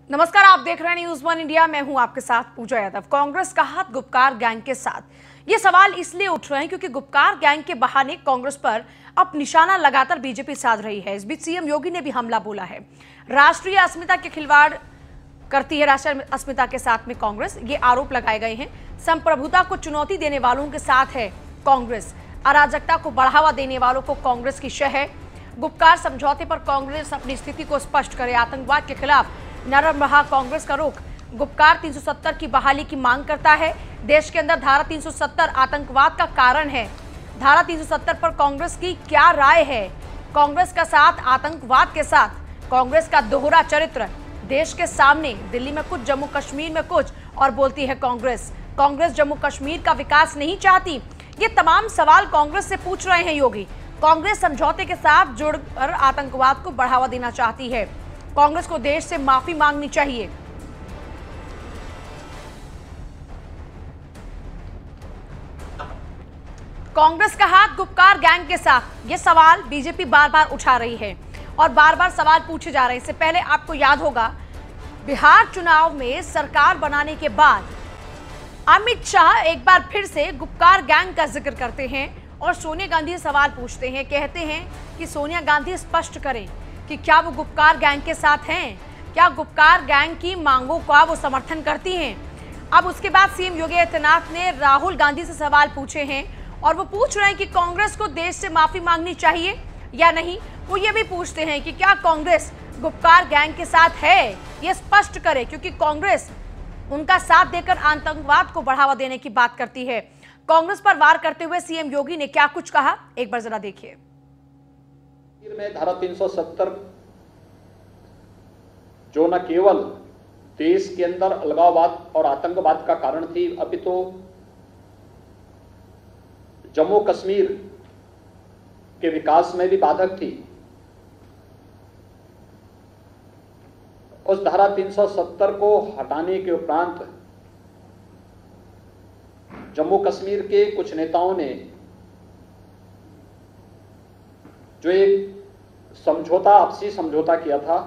नमस्कार, आप देख रहे हैं न्यूज़ वन इंडिया। मैं हूं आपके साथ पूजा यादव। कांग्रेस का हाथ गुपकार गैंग के साथ। ये सवाल इसलिए उठ रहे हैं क्योंकि गुपकार गैंग के बहाने कांग्रेस पर अब निशाना लगातार बीजेपी साध रही है। इस बीच सीएम योगी ने भी हमला बोला है। राष्ट्रीय अस्मिता के खिलवाड़ करती है राष्ट्रीय अस्मिता के साथ में कांग्रेस, ये आरोप लगाए गए हैं। संप्रभुता को चुनौती देने वालों के साथ है कांग्रेस। अराजकता को बढ़ावा देने वालों को कांग्रेस की शह है। गुपकार समझौते पर कांग्रेस अपनी स्थिति को स्पष्ट करे। आतंकवाद के खिलाफ नरम रहा कांग्रेस का रुख। गुपकार 370 की बहाली की मांग करता है। देश के अंदर धारा 370 आतंकवाद का कारण है। धारा 370 पर कांग्रेस की क्या राय है? कांग्रेस का साथ आतंकवाद के साथ। कांग्रेस का दोहरा चरित्र देश के सामने। दिल्ली में कुछ, जम्मू कश्मीर में कुछ और बोलती है कांग्रेस। कांग्रेस जम्मू कश्मीर का विकास नहीं चाहती। ये तमाम सवाल कांग्रेस से पूछ रहे हैं योगी। कांग्रेस समझौते के साथ जुड़कर आतंकवाद को बढ़ावा देना चाहती है। कांग्रेस को देश से माफी मांगनी चाहिए। कांग्रेस का हाथ गुपकार गैंग के साथ, ये सवाल बीजेपी बार बार उठा रही है और बार बार सवाल पूछे जा रहे हैं। इससे पहले आपको याद होगा, बिहार चुनाव में सरकार बनाने के बाद अमित शाह एक बार फिर से गुपकार गैंग का जिक्र करते हैं और सोनिया गांधी से सवाल पूछते हैं। कहते हैं कि सोनिया गांधी स्पष्ट करें कि क्या वो गुपकार गैंग के साथ हैं, क्या गुपकार गैंग की मांगों का वो समर्थन करती हैं। अब उसके बाद सीएम योगी आदित्यनाथ ने राहुल गांधी से सवाल पूछे हैं और वो पूछ रहे हैं कि कांग्रेस को देश से माफी मांगनी चाहिए या नहीं। वो ये भी पूछते हैं कि क्या कांग्रेस गुपकार गैंग के साथ है, ये स्पष्ट करे, क्योंकि कांग्रेस उनका साथ देकर आतंकवाद को बढ़ावा देने की बात करती है। कांग्रेस पर वार करते हुए सीएम योगी ने क्या कुछ कहा, एक बार जरा देखिए। में धारा 370 जो न केवल देश के अंदर अलगाववाद और आतंकवाद का कारण थी, अभी तो जम्मू कश्मीर के विकास में भी बाधक थी। उस धारा 370 को हटाने के उपरांत जम्मू कश्मीर के कुछ नेताओं ने जो एक समझौता, आपसी समझौता किया था,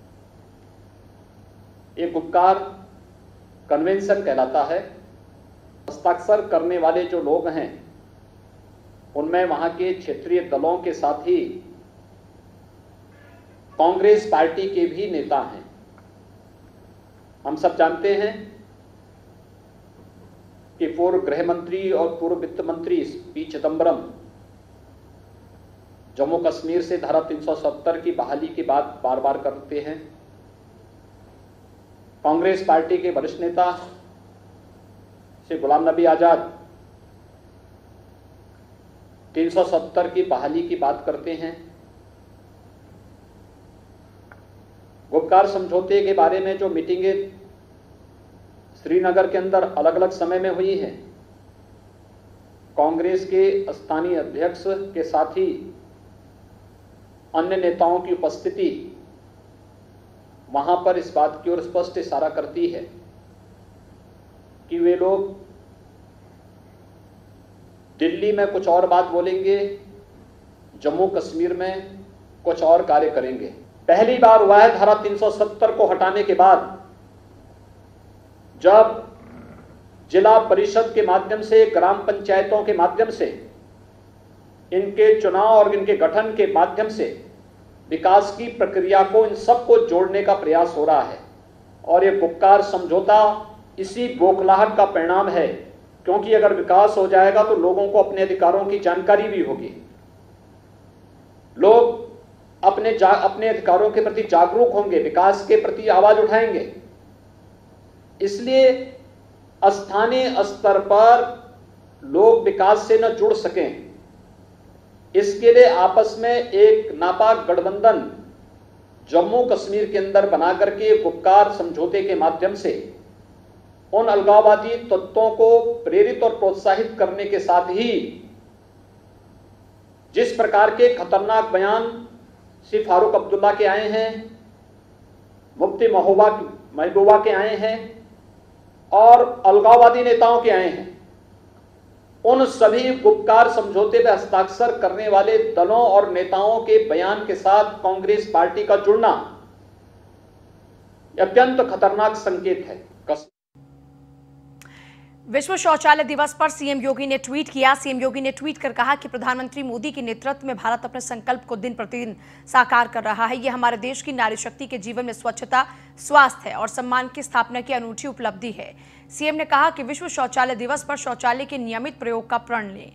एक गुपकार कन्वेंशन कहलाता है। हस्ताक्षर करने वाले जो लोग हैं उनमें वहां के क्षेत्रीय दलों के साथ ही कांग्रेस पार्टी के भी नेता हैं। हम सब जानते हैं कि पूर्व गृह मंत्री और पूर्व वित्त मंत्री पी चिदंबरम जम्मू कश्मीर से धारा 370 की बहाली की बात बार बार करते हैं। कांग्रेस पार्टी के वरिष्ठ नेता श्री गुलाम नबी आजाद 370 की बहाली की बात करते हैं। गुपकार समझौते के बारे में जो मीटिंगें श्रीनगर के अंदर अलग अलग समय में हुई हैं, कांग्रेस के स्थानीय अध्यक्ष के साथ ही अन्य नेताओं की उपस्थिति वहां पर इस बात की ओर स्पष्ट इशारा करती है कि वे लोग दिल्ली में कुछ और बात बोलेंगे, जम्मू कश्मीर में कुछ और कार्य करेंगे। पहली बार हुआ है धारा 370 को हटाने के बाद, जब जिला परिषद के माध्यम से, ग्राम पंचायतों के माध्यम से, इनके चुनाव और इनके गठन के माध्यम से विकास की प्रक्रिया को, इन सबको जोड़ने का प्रयास हो रहा है। और ये गुपकार समझौता इसी बौखलाहट का परिणाम है, क्योंकि अगर विकास हो जाएगा तो लोगों को अपने अधिकारों की जानकारी भी होगी, लोग अपने अधिकारों के प्रति जागरूक होंगे, विकास के प्रति आवाज उठाएंगे। इसलिए स्थानीय स्तर पर लोग विकास से न जुड़ सकें, इसके लिए आपस में एक नापाक गठबंधन जम्मू कश्मीर के अंदर बना करके गुपकार समझौते के माध्यम से उन अलगाववादी तत्वों को प्रेरित और प्रोत्साहित करने के साथ ही जिस प्रकार के खतरनाक बयान श्री फारूक अब्दुल्ला के आए हैं, मुफ्ती महबूबा के आए हैं और अलगाववादी नेताओं के आए हैं, उन सभी गुपकार समझौते पर हस्ताक्षर करने वाले दलों और नेताओं के बयान के साथ कांग्रेस पार्टी का जुड़ना अत्यंत खतरनाक संकेत है। विश्व शौचालय दिवस पर सीएम योगी ने ट्वीट किया। सीएम योगी ने ट्वीट कर कहा कि प्रधानमंत्री मोदी के नेतृत्व में भारत अपने संकल्प को दिन प्रतिदिन साकार कर रहा है। यह हमारे देश की नारी शक्ति के जीवन में स्वच्छता, स्वास्थ्य और सम्मान की स्थापना की अनूठी उपलब्धि है। सीएम ने कहा कि विश्व शौचालय दिवस पर शौचालय के नियमित प्रयोग का प्रण लें।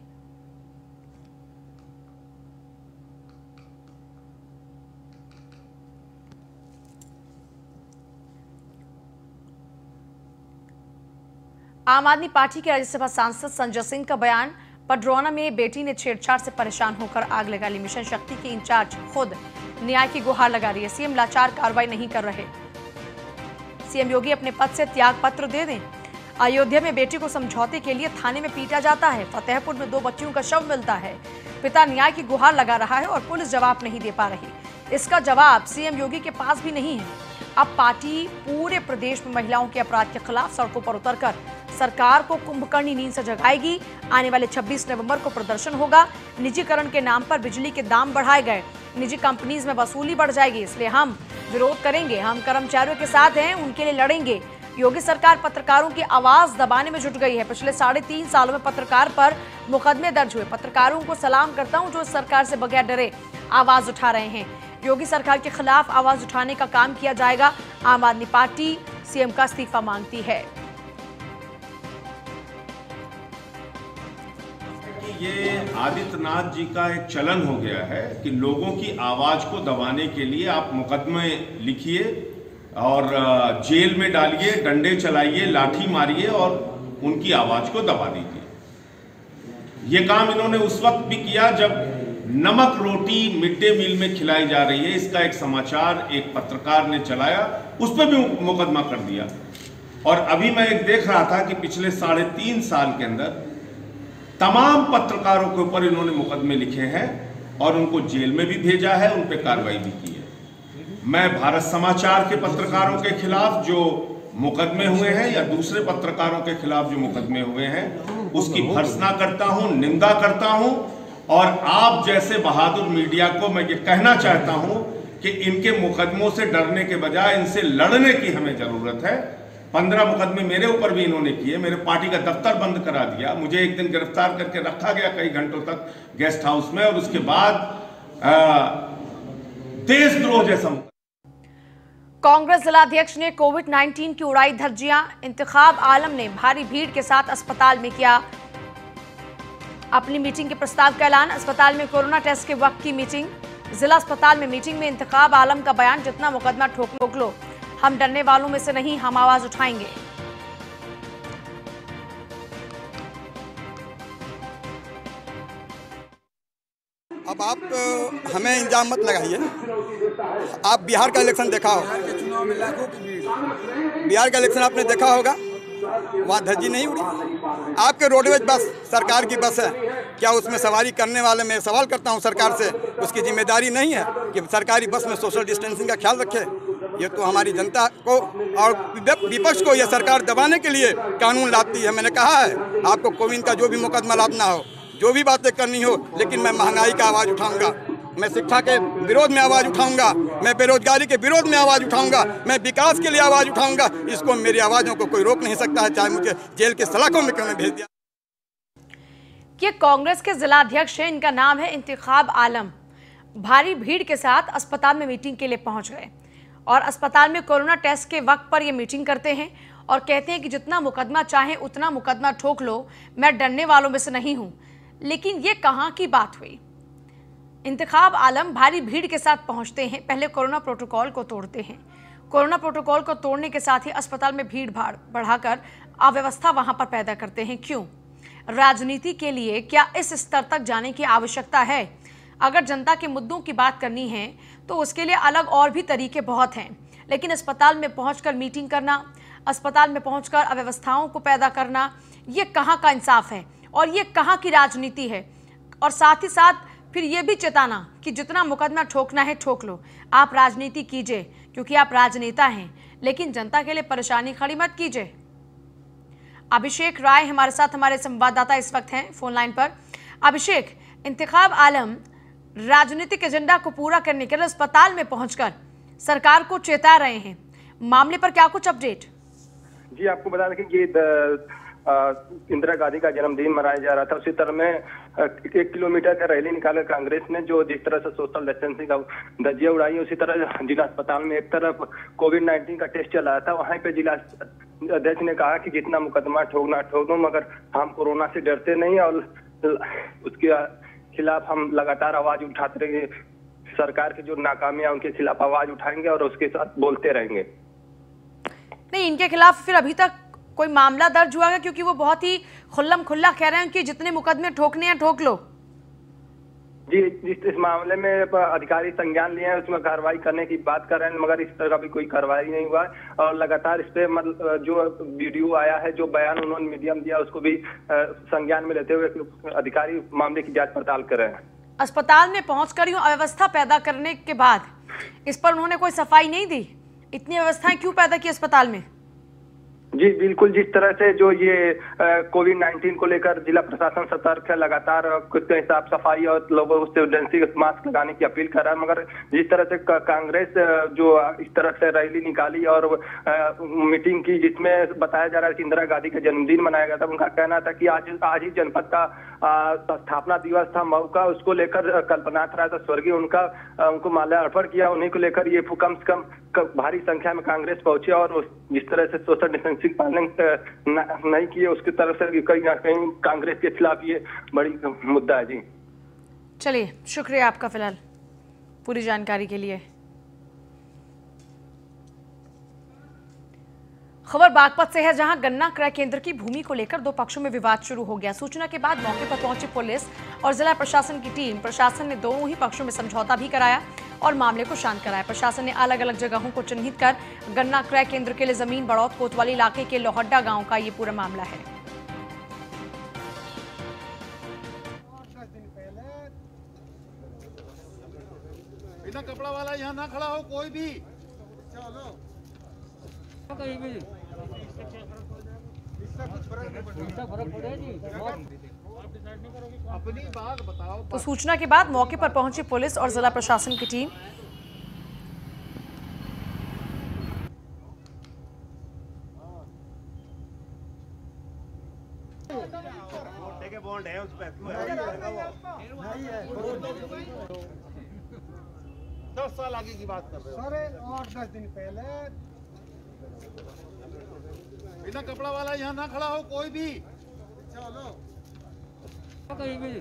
आम आदमी पार्टी के राज्यसभा सांसद संजय सिंह का बयान, पडरौना में बेटी ने छेड़छाड़ से परेशान होकर आग लगा ली। मिशन शक्ति के इंचार्ज खुद न्याय की गुहार लगा रही है। सीएम लाचार कार्रवाई नहीं कर रहे। सीएम योगी अपने पद से त्याग पत्र दे दें। अयोध्या में बेटी को समझौते के लिए थाने में पीटा जाता है। फतेहपुर में 2 बच्चियों का शव मिलता है। पिता न्याय की गुहार लगा रहा है और पुलिस जवाब नहीं दे पा रही। इसका जवाब सीएम योगी के पास भी नहीं है। अब पार्टी पूरे प्रदेश में महिलाओं के अपराध के खिलाफ सड़कों पर उतरकर सरकार को कुंभकर्णी नींद से जगाएगी। आने वाले 26 नवंबर को प्रदर्शन होगा। निजीकरण के नाम पर बिजली के दाम बढ़ाए गए, निजी कंपनीज में वसूली बढ़ जाएगी, इसलिए हम विरोध करेंगे। हम कर्मचारियों के साथ हैं, उनके लिए लड़ेंगे। योगी सरकार पत्रकारों की आवाज दबाने में जुट गई है। पिछले 3.5 सालों में पत्रकार पर मुकदमे दर्ज हुए। पत्रकारों को सलाम करता हूं जो सरकार से बगैर डरे आवाज उठा रहे हैं। योगी सरकार के खिलाफ आवाज उठाने का काम किया जाएगा। आम आदमी पार्टी सीएम का इस्तीफा मांगती है। ये आदित्यनाथ जी का एक चलन हो गया है कि लोगों की आवाज को दबाने के लिए आप मुकदमे लिखिए और जेल में डालिए, डंडे चलाइए, लाठी मारिए और उनकी आवाज को दबा दीजिए। ये काम इन्होंने उस वक्त भी किया जब नमक रोटी मिड डे मील में खिलाई जा रही है। इसका एक समाचार एक पत्रकार ने चलाया, उस पर भी मुकदमा कर दिया। और अभी मैं एक देख रहा था कि पिछले 3.5 साल के अंदर तमाम पत्रकारों के ऊपर इन्होंने मुकदमे लिखे हैं और उनको जेल में भी भेजा है, उन पर कार्रवाई भी की है। मैं भारत समाचार के पत्रकारों के खिलाफ जो मुकदमे हुए हैं या दूसरे पत्रकारों के खिलाफ जो मुकदमे हुए हैं उसकी भर्त्सना करता हूं, निंदा करता हूं। और आप जैसे बहादुर मीडिया को मैं ये कहना चाहता हूं कि इनके मुकदमों से डरने के बजाय इनसे लड़ने की हमें जरूरत है। 15 मुकदमे मेरे ऊपर भी इन्होंने किए। मेरे पार्टी का दफ्तर बंद करा दिया। मुझे एक दिन गिरफ्तार करके रखा गया कई घंटों तक गेस्ट हाउस में और उसके बाद देशद्रोह जैसा। कांग्रेस जिलाध्यक्ष ने कोविड-19 की उड़ाई धज्जियां। इंतखाब आलम ने भारी भीड़ के साथ अस्पताल में किया अपनी मीटिंग के प्रस्ताव का ऐलान। अस्पताल में कोरोना टेस्ट के वक्त की मीटिंग। जिला अस्पताल में मीटिंग में इंतखाब आलम का बयान, जितना मुकदमा ठोक लो, हम डरने वालों में से नहीं, हम आवाज उठाएंगे। अब आप हमें इल्जाम मत लगाइए। आप बिहार का इलेक्शन देखा होगा, बिहार का इलेक्शन आपने देखा होगा, वहाँ धज्जी नहीं उड़ी। आपके रोडवेज बस सरकार की बस है, क्या उसमें सवारी करने वाले, मैं सवाल करता हूँ सरकार से, उसकी जिम्मेदारी नहीं है कि सरकारी बस में सोशल डिस्टेंसिंग का ख्याल रखे? ये तो हमारी जनता को और विपक्ष को यह सरकार दबाने के लिए कानून लाती है। मैंने कहा है आपको कोविड का जो भी मुकदमा लादना हो, जो भी बातें करनी हो, लेकिन मैं महंगाई का आवाज़ उठाऊंगा, मैं शिक्षा के विरोध में आवाज़ उठाऊंगा, मैं बेरोजगारी के विरोध में आवाज़ उठाऊंगा, मैं विकास के लिए आवाज़ उठाऊंगा। इसको मेरी आवाज़ों को कोई रोक नहीं सकता है, चाहे मुझे जेल के सलाखों में क्यों नहीं भेज दिया। ये कांग्रेस के जिलाध्यक्ष हैं, इनका नाम है इंतखाब आलम। भारी भीड़ के साथ अस्पताल में मीटिंग के लिए पहुंच गए और अस्पताल में कोरोना टेस्ट के वक्त पर ये मीटिंग करते हैं और कहते हैं कि जितना मुकदमा चाहे उतना मुकदमा ठोक लो, मैं डरने वालों में से नहीं हूं। लेकिन ये कहां की बात हुई? इंतखाब आलम भारी भीड़ के साथ पहुंचते हैं, पहले कोरोना प्रोटोकॉल को तोड़ते हैं। कोरोना प्रोटोकॉल को तोड़ने के साथ ही अस्पताल में भीड़ भाड़ बढ़ाकर अव्यवस्था वहां पर पैदा करते हैं। क्यों? राजनीति के लिए क्या इस स्तर तक जाने की आवश्यकता है? अगर जनता के मुद्दों की बात करनी है तो उसके लिए अलग और भी तरीके बहुत हैं, लेकिन अस्पताल में पहुंचकर मीटिंग करना, अस्पताल में पहुंचकर अव्यवस्थाओं को पैदा करना, ये कहाँ का इंसाफ है और ये कहाँ की राजनीति है? और साथ ही साथ फिर ये भी चेताना कि जितना मुकदमा ठोकना है ठोक लो, आप राजनीति कीजिए क्योंकि आप राजनेता हैं, लेकिन जनता के लिए परेशानी खड़ी मत कीजिए। अभिषेक राय हमारे साथ, हमारे संवाददाता इस वक्त हैं फोन लाइन पर। अभिषेक, इंतखाब आलम राजनीतिक एजेंडा को पूरा करने के लिए अस्पताल में पहुंचकर सरकार को चेता रहे हैं, मामले पर क्या कुछ अपडेट? जी, आपको बता दें कि ये इंदिरा गांधी का जन्मदिन मनाया जा रहा था। उसी तरह में 1 किलोमीटर का रैली निकालकर कांग्रेस ने जो जिस तरह से सोशल डिस्टेंसिंग का धज्जियां उड़ाई, उसी तरह जिला अस्पताल में एक तरफ कोविड-19 का टेस्ट चल रहा था, वहीं पे जिला अध्यक्ष ने कहा कि जितना मुकदमा ठोकना ठोक दो, मगर हम कोरोना से डरते नहीं और उसके खिलाफ हम लगातार आवाज उठाते रहेंगे। सरकार की जो नाकामियां उनके खिलाफ आवाज उठाएंगे और उसके साथ बोलते रहेंगे। नहीं, इनके खिलाफ फिर अभी तक कोई मामला दर्ज हुआ है? क्योंकि वो बहुत ही खुल्लम खुल्ला कह रहे हैं कि जितने मुकदमे ठोकने हैं ठोक लो। जी, इस मामले में अधिकारी संज्ञान लिए हैं, उसमें कार्रवाई करने की बात कर रहे हैं, मगर इस तरह का भी कोई कार्रवाई नहीं हुआ और लगातार इस पे मतलब जो वीडियो आया है, जो बयान उन्होंने मीडियम दिया, उसको भी संज्ञान में लेते हुए अधिकारी मामले की जांच पड़ताल कर रहे हैं। अस्पताल में पहुंचकर यूं अव्यवस्था पैदा करने के बाद इस पर उन्होंने कोई सफाई नहीं दी। इतनी व्यवस्थाएं क्यों पैदा की अस्पताल में? जी बिल्कुल, जिस तरह से जो ये कोविड-19 को लेकर जिला प्रशासन सतर्क है, लगातार कुछ साफ सफाई और लोगों से एजेंसी मास्क लगाने की अपील कर रहा है, मगर जिस तरह से कांग्रेस जो इस तरह से रैली निकाली और मीटिंग की जिसमें बताया जा रहा है कि इंदिरा गांधी का जन्मदिन मनाया गया था, उनका कहना था कि आज ही जनपद का स्थापना दिवस था मऊ का, उसको लेकर कल्पनाथ राय स्वर्गीय उनको माल्यार्पण किया। उन्हीं को लेकर ये कम से कम भारी संख्या में कांग्रेस पहुंचे और जिस तरह से सोशल डिस्टेंसिंग पालन नहीं किए, उसकी तरफ से कहीं ना कहीं कांग्रेस के खिलाफ ये बड़ी मुद्दा है। जी चलिए, शुक्रिया आपका फिलहाल पूरी जानकारी के लिए। खबर बागपत से है, जहां गन्ना क्रय केंद्र की भूमि को लेकर दो पक्षों में विवाद शुरू हो गया। सूचना के बाद मौके पर पहुंची पुलिस और जिला प्रशासन की टीम। प्रशासन ने दोनों ही पक्षों में समझौता भी कराया और मामले को शांत कराया। प्रशासन ने अलग अलग जगहों को चिन्हित कर गन्ना क्रय केंद्र के लिए जमीन बड़ौत कोतवाली इलाके के लोहड्डा गांव का ये पूरा मामला है। बिना कपड़ा वाला यहाँ ना खड़ा हो कोई भी, चलो कहीं भी अपनी बात बताओ। तो सूचना के बाद मौके पर पहुंची पुलिस और जिला प्रशासन की टीम। बॉन्ड है उस पर 10 साल आगे की बात कर रहे हो सर, 8-10 दिन पहले बिना कपड़ा वाला यहाँ ना खड़ा हो कोई भी, चलो कहीं भी।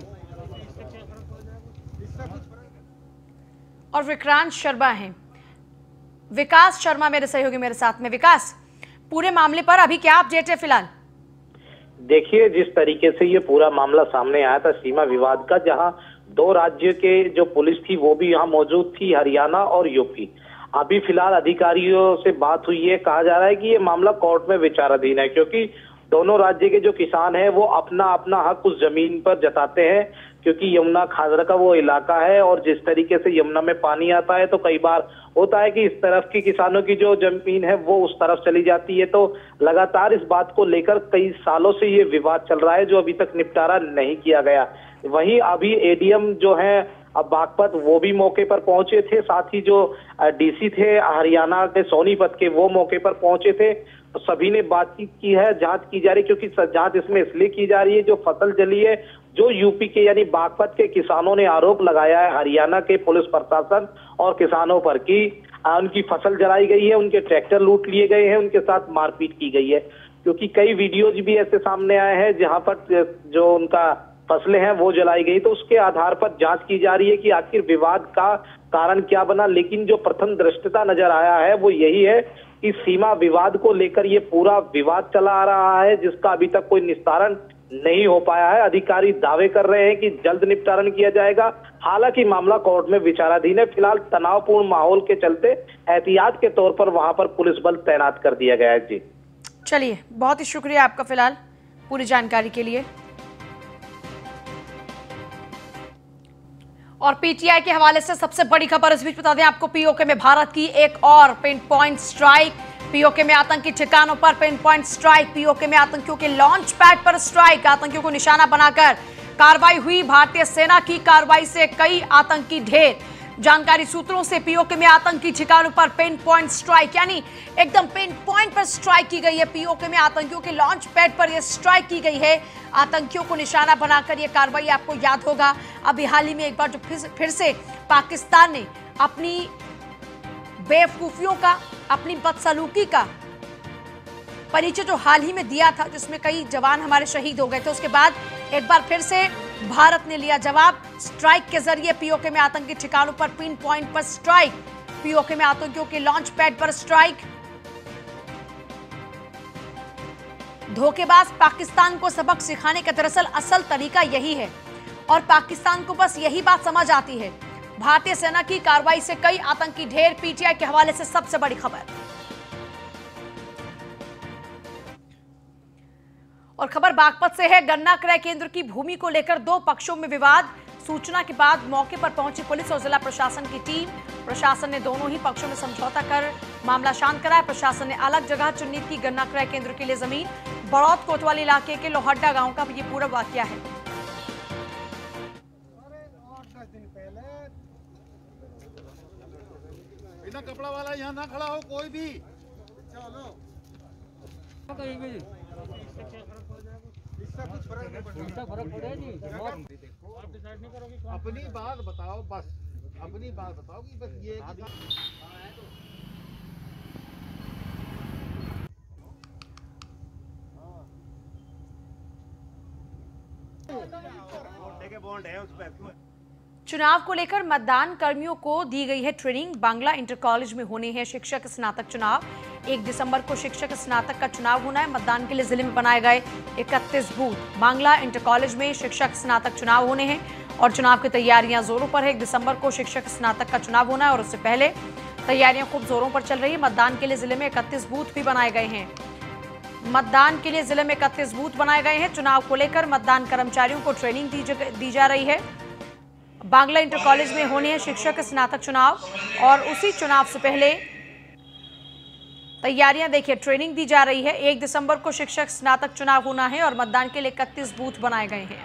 और विक्रांत शर्मा हैं, विकास शर्मा मेरे सहयोगी मेरे साथ में। विकास, पूरे मामले पर अभी क्या अपडेट है फिलहाल? देखिए, जिस तरीके से ये पूरा मामला सामने आया था सीमा विवाद का, जहां दो राज्य के जो पुलिस थी वो भी यहाँ मौजूद थी, हरियाणा और यूपी। अभी फिलहाल अधिकारियों से बात हुई है, कहा जा रहा है कि ये मामला कोर्ट में विचाराधीन है, क्योंकि दोनों राज्य के जो किसान हैं वो अपना अपना हक उस जमीन पर जताते हैं, क्योंकि यमुना खादर का वो इलाका है और जिस तरीके से यमुना में पानी आता है तो कई बार होता है कि इस तरफ की किसानों की जो जमीन है वो उस तरफ चली जाती है। तो लगातार इस बात को लेकर कई सालों से ये विवाद चल रहा है, जो अभी तक निपटारा नहीं किया गया। वहीं अभी एडीएम जो है अब बागपत वो भी मौके पर पहुंचे थे, साथ ही जो डीसी थे हरियाणा के सोनीपत के वो मौके पर पहुंचे थे। सभी ने बातचीत की है, जांच की जा रही, क्योंकि जांच इसमें इसलिए की जा रही है जो फसल जली है, जो यूपी के यानी बागपत के किसानों ने आरोप लगाया है हरियाणा के पुलिस प्रशासन और किसानों पर कि उनकी फसल जलाई गई है, उनके ट्रैक्टर लूट लिए गए हैं, उनके साथ मारपीट की गई है। क्योंकि कई वीडियोज भी ऐसे सामने आए हैं जहां पर जो उनका फसलें हैं वो जलाई गई, तो उसके आधार पर जांच की जा रही है कि आखिर विवाद का कारण क्या बना। लेकिन जो प्रथम दृष्टता नजर आया है वो यही है कि सीमा विवाद को लेकर ये पूरा विवाद चला आ रहा है, जिसका अभी तक कोई निस्तारण नहीं हो पाया है। अधिकारी दावे कर रहे हैं कि जल्द निपटारण किया जाएगा, हालांकि मामला कोर्ट में विचाराधीन है। फिलहाल तनावपूर्ण माहौल के चलते एहतियात के तौर पर वहां पर पुलिस बल तैनात कर दिया गया है। जी चलिए, बहुत ही शुक्रिया आपका फिलहाल पूरी जानकारी के लिए। और पीटीआई के हवाले से सबसे बड़ी खबर इस बीच बता दें आपको, पीओके में भारत की एक और पिन पॉइंट स्ट्राइक। पीओके में आतंकी ठिकानों पर पिन पॉइंट स्ट्राइक, पीओके में आतंकियों के लॉन्च पैड पर स्ट्राइक, आतंकियों को निशाना बनाकर कार्रवाई हुई। भारतीय सेना की कार्रवाई से कई आतंकी ढेर जानकारी सूत्रों से पीओके में आतंकी ठिकानों पर पिन पॉइंट स्ट्राइक, यानी एकदम पिन पॉइंट पर स्ट्राइक की गई है। पीओके में आतंकियों के लॉन्च पैड पर यह स्ट्राइक की गई है। आतंकियों को निशाना बनाकर यह कार्रवाई, आपको याद होगा अभी हाल ही में एक बार जो फिर से पाकिस्तान ने अपनी बेवकूफियों का, अपनी बदसलूकी का परिचय जो हाल ही में दिया था, जिसमें कई जवान हमारे शहीद हो गए थे, उसके बाद एक बार फिर से भारत ने लिया जवाब। स्ट्राइक के जरिए पीओके में आतंकी ठिकानों पर पिन पॉइंट पर स्ट्राइक, पीओके में आतंकियों के लॉन्च पैड पर स्ट्राइक। धोखेबाज पाकिस्तान को सबक सिखाने का दरअसल असल तरीका यही है और पाकिस्तान को बस यही बात समझ आती है। भारतीय सेना की कार्रवाई से कई आतंकी ढेर, पीटीआई के हवाले से सबसे बड़ी खबर। और खबर बागपत से है। गन्ना क्रय केंद्र की भूमि को लेकर दो पक्षों में विवाद। सूचना के बाद मौके पर पहुंची पुलिस और जिला प्रशासन की टीम। प्रशासन ने दोनों ही पक्षों में समझौता कर मामला शांत कराया। प्रशासन ने अलग जगह चिन्हित की गन्ना क्रय केंद्र के लिए जमीन। बड़ौद कोतवाली इलाके के लोहड्डा गांव का ये पूरा वाकया है। बिना कपड़ा वाला यहाँ ना खड़ा हो कोई भी। चलो इससे कुछ फर्क नहीं पड़ेगा। अपनी बात बताओ, बस अपनी बात बताओ कि बस ये बॉन्ड है उस पर। चुनाव को लेकर मतदान कर्मियों को दी गई है ट्रेनिंग। बांग्ला इंटर कॉलेज में होने हैं शिक्षक स्नातक चुनाव। 1 दिसंबर को शिक्षक स्नातक का चुनाव होना है। मतदान के लिए जिले में बनाए गए 31 बूथ। बांग्ला इंटर कॉलेज में शिक्षक स्नातक चुनाव होने हैं और चुनाव की तैयारियां जोरों पर है। 1 दिसंबर को शिक्षक स्नातक का चुनाव होना है और उससे पहले तैयारियां खूब जोरों पर चल रही है। मतदान के लिए जिले में 31 बूथ भी बनाए गए हैं। मतदान के लिए जिले में 31 बूथ बनाए गए हैं। चुनाव को लेकर मतदान कर्मचारियों को ट्रेनिंग दी जा रही है। बांग्ला इंटर कॉलेज में होने हैं शिक्षक स्नातक चुनाव और उसी चुनाव से पहले तैयारियां देखिए, ट्रेनिंग दी जा रही है। 1 दिसंबर को शिक्षक स्नातक चुनाव होना है और मतदान के लिए 31 बूथ बनाए गए हैं।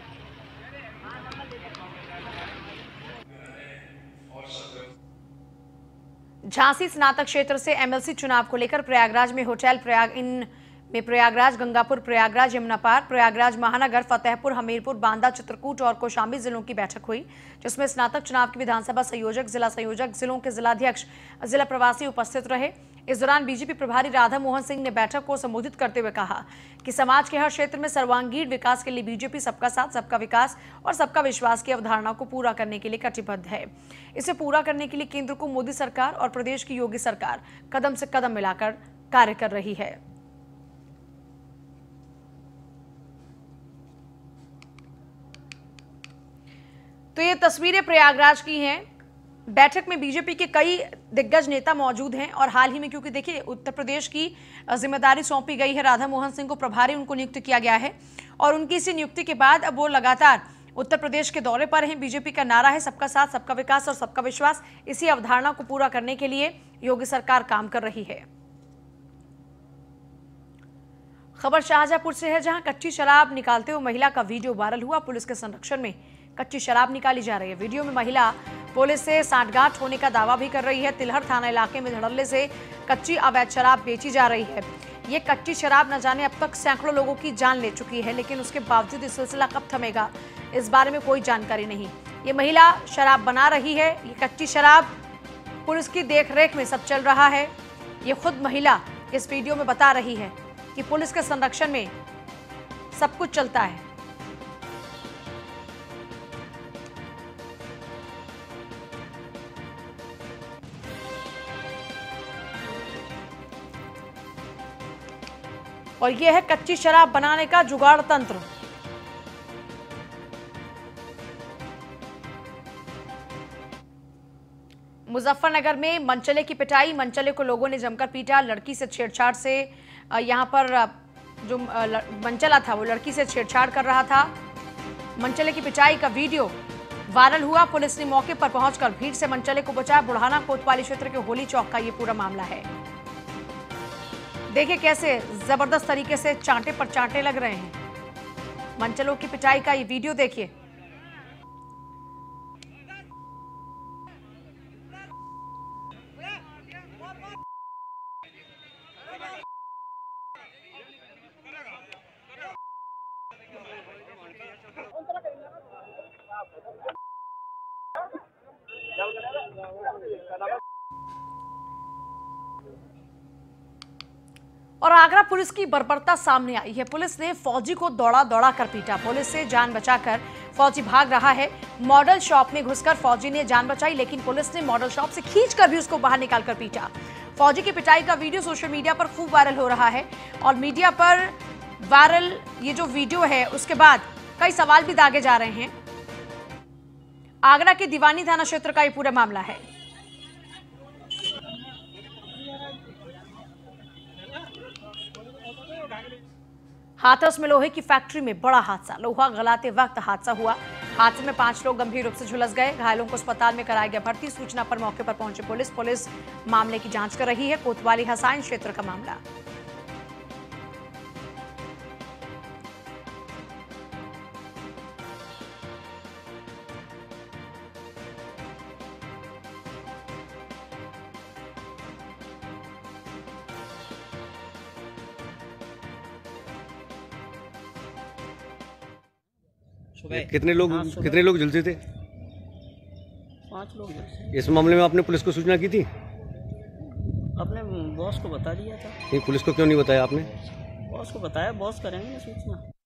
झांसी स्नातक क्षेत्र से एमएलसी चुनाव को लेकर प्रयागराज में होटल प्रयागराज, गंगापुर, प्रयागराज, यमुना पार, प्रयागराज महानगर, फतेहपुर, हमीरपुर, बांदा, चित्रकूट और कौशाम्बी जिलों की बैठक हुई, जिसमें स्नातक चुनाव के विधानसभा संयोजक, जिला संयोजक, जिलों के जिलाध्यक्ष, जिला प्रवासी उपस्थित रहे। इस दौरान बीजेपी प्रभारी राधा मोहन सिंह ने बैठक को संबोधित करते हुए कहा कि समाज के हर क्षेत्र में सर्वांगीण विकास के लिए बीजेपी सबका साथ, सबका विकास और सबका विश्वास की अवधारणा को पूरा करने के लिए कटिबद्ध है। इसे पूरा करने के लिए केंद्र को मोदी सरकार और प्रदेश की योगी सरकार कदम से कदम मिलाकर कार्य कर रही है। तो ये तस्वीरें प्रयागराज की हैं। बैठक में बीजेपी के कई दिग्गज नेता मौजूद हैं और हाल ही में, क्योंकि देखिए उत्तर प्रदेश की जिम्मेदारी सौंपी गई है, राधा मोहन सिंह को प्रभारी उनको नियुक्त किया गया है और उनकी इसी नियुक्ति के बाद अब वो लगातार उत्तर प्रदेश के दौरे पर हैं। बीजेपी का नारा है सबका साथ, सबका विकास और सबका विश्वास। इसी अवधारणा को पूरा करने के लिए योगी सरकार काम कर रही है। खबर शाहजहांपुर से है, जहां कच्ची शराब निकालते हुए महिला का वीडियो वायरल हुआ। पुलिस के संरक्षण में कच्ची शराब निकाली जा रही है। वीडियो में महिला पुलिस से सांठगांठ होने का दावा भी कर रही है। तिलहर थाना इलाके में धड़ल्ले से कच्ची अवैध शराब बेची जा रही है। ये कच्ची शराब न जाने अब तक सैकड़ों लोगों की जान ले चुकी है, लेकिन उसके बावजूद ये सिलसिला कब थमेगा, इस बारे में कोई जानकारी नहीं। ये महिला शराब बना रही है, ये कच्ची शराब पुलिस की देखरेख में सब चल रहा है। ये खुद महिला इस वीडियो में बता रही है कि पुलिस के संरक्षण में सब कुछ चलता है। और यह है कच्ची शराब बनाने का जुगाड़ तंत्र। मुजफ्फरनगर में मनचले की पिटाई, मनचले को लोगों ने जमकर पीटा। लड़की से छेड़छाड़ से यहां पर जो मनचला था वो लड़की से छेड़छाड़ कर रहा था। मनचले की पिटाई का वीडियो वायरल हुआ। पुलिस ने मौके पर पहुंचकर भीड़ से मनचले को बचाया। बुढ़ाना कोतवाली क्षेत्र के होली चौक का ये पूरा मामला है। देखिए कैसे जबरदस्त तरीके से चांटे पर चांटे लग रहे हैं। मनचलों की पिटाई का ये वीडियो देखिए। और आगरा पुलिस की बर्बरता सामने आई है। पुलिस ने फौजी को दौड़ा दौड़ा कर पीटा। पुलिस से जान बचाकर फौजी भाग रहा है। मॉडल शॉप में घुसकर फौजी ने जान बचाई, लेकिन पुलिस ने मॉडल शॉप से खींचकर भी उसको बाहर निकालकर पीटा। फौजी की पिटाई का वीडियो सोशल मीडिया पर खूब वायरल हो रहा है और मीडिया पर वायरल ये जो वीडियो है उसके बाद कई सवाल भी दागे जा रहे हैं। आगरा के दीवानी थाना क्षेत्र का ये पूरा मामला है। हाथरस में लोहे की फैक्ट्री में बड़ा हादसा। लोहा गलाते वक्त हादसा हुआ। हादसे में 5 लोग गंभीर रूप से झुलस गए। घायलों को अस्पताल में कराया गया भर्ती। सूचना पर मौके पर पहुंची पुलिस मामले की जांच कर रही है। कोतवाली हसाइन क्षेत्र का मामला। कितने लोग झुलसे थे? 5 लोग झुलसे। इस मामले में आपने पुलिस को सूचना की थी? अपने बॉस को बता दिया था। नहीं, पुलिस को क्यों नहीं बताया आपने? बॉस को बताया, बॉस करेंगे सूचना।